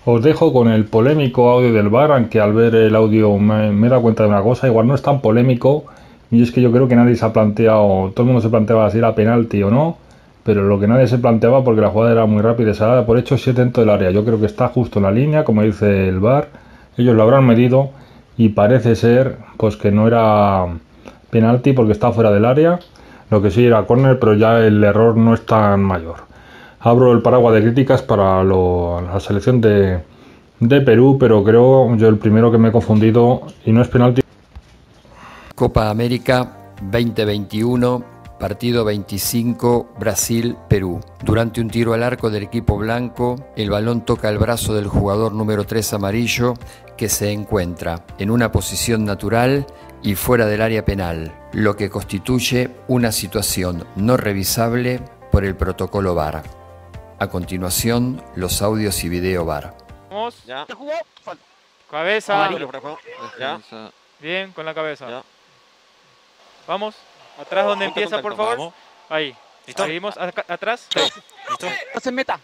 Os dejo con el polémico audio del VAR, aunque al ver el audio me he dado cuenta de una cosa, igual no es tan polémico, y es que yo creo que nadie se ha planteado, todo el mundo se planteaba si era penalti o no, pero lo que nadie se planteaba, porque la jugada era muy rápida y se daba por hecho, es dentro del área. Yo creo que está justo en la línea, como dice el VAR, ellos lo habrán medido, y parece ser pues que no era penalti porque está fuera del área, lo que sí era córner, pero ya el error no es tan mayor. Abro el paraguas de críticas para la selección de Perú, pero creo yo el primero que me he confundido y no es penalti. Copa América 2021, partido 25, Brasil-Perú. Durante un tiro al arco del equipo blanco, el balón toca el brazo del jugador número 3 amarillo, que se encuentra en una posición natural y fuera del área penal, lo que constituye una situación no revisable por el protocolo VAR. A continuación, los audios y video VAR. Vamos. Ya. Cabeza. Ya. Bien, con la cabeza. Ya. Vamos. Atrás donde empieza, por favor. Vamos. Ahí. ¿Listo? Seguimos atrás. ¿Listo? No se meta.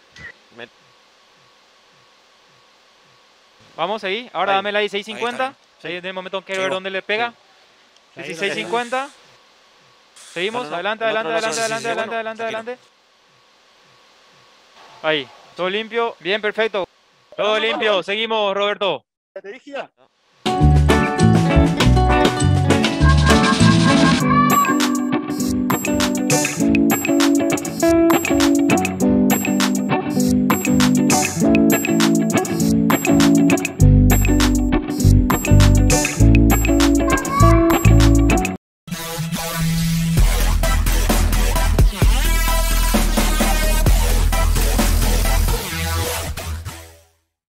Vamos, ahí. Ahora Ahí. dame la 650. Ahí está Ahí bien. de momento quiero ver Seguimos. dónde le pega. Sí. 1650. Seguimos. No, no, no. Adelante, El adelante, otro lado, adelante, sí, sí, adelante, sí, adelante, bueno, adelante, tranquilo. adelante. Ahí. Todo limpio. Bien, perfecto. Todo limpio. Seguimos, Roberto. ¿Te dirigía?